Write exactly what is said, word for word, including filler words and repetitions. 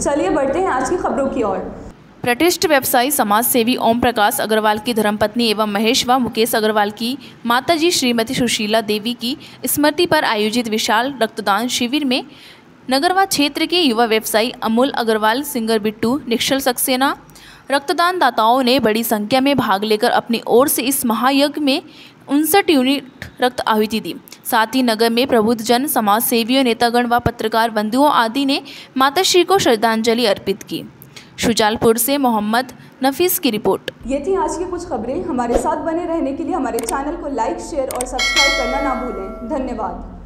चलिए बढ़ते हैं आज की खबरों की ओर। प्रतिष्ठित व्यवसायी समाज सेवी ओम प्रकाश अग्रवाल की धर्मपत्नी एवं महेश व मुकेश अग्रवाल की माताजी श्रीमती सुशीला देवी की स्मृति पर आयोजित विशाल रक्तदान शिविर में नगरवा क्षेत्र के युवा व्यवसायी अमोल अग्रवाल, सिंगर बिट्टू, निश्चल सक्सेना रक्तदान दाताओं ने बड़ी संख्या में भाग लेकर अपनी ओर से इस महायज्ञ में उनसठ यूनिट रक्त आहुति दी। साथ ही नगर में प्रबुद्ध जन, समाज सेवियों, नेतागण व पत्रकार बंधुओं आदि ने माताश्री को श्रद्धांजलि अर्पित की। शुजालपुर से मोहम्मद नफीस की रिपोर्ट। ये थी आज की कुछ खबरें। हमारे साथ बने रहने के लिए हमारे चैनल को लाइक, शेयर और सब्सक्राइब करना ना भूलें। धन्यवाद।